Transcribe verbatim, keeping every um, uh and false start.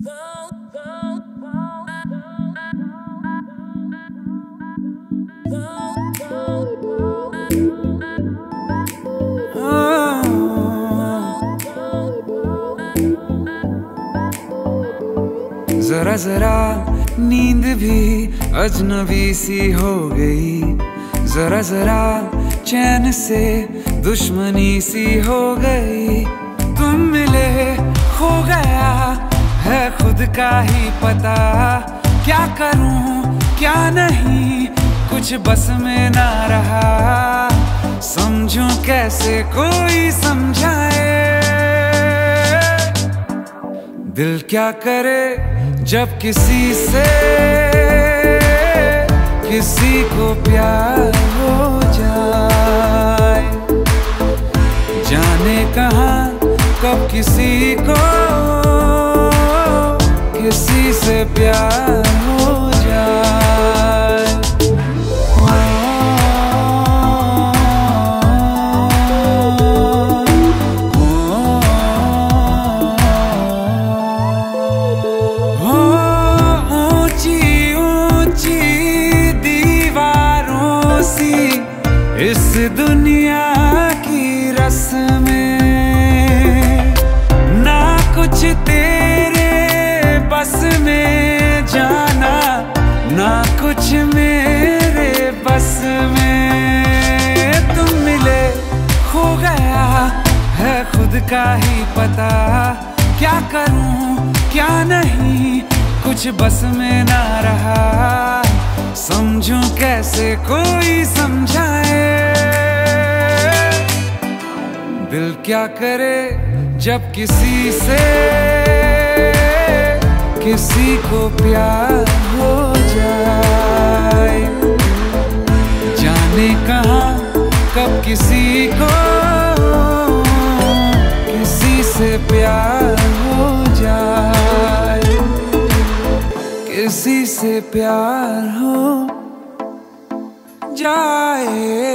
जरा जरा नींद भी अजनबी सी हो गई, जरा जरा चैन से दुश्मनी सी हो गई। तुम मिले खो गया है खुद का ही पता, क्या करूं क्या नहीं कुछ बस में ना रहा। समझूं कैसे कोई समझाए, दिल क्या करे जब किसी से किसी को प्यार हो जाए। जाने कहाँ कब किसी को किसी से प्यार हो जाए। इस दुनिया की रस्में ना कुछ तेरे बस में, जाना ना कुछ मेरे बस में। तुम मिले खो गया है खुद का ही पता, क्या करूं क्या नहीं कुछ बस में ना रहा। समझूं कैसे कोई समझाए, दिल क्या करे जब किसी से किसी को प्यार हो जाए। जाने कहाँ कब किसी को किसी से प्यार हो जाए, किसी से प्यार हो जाए।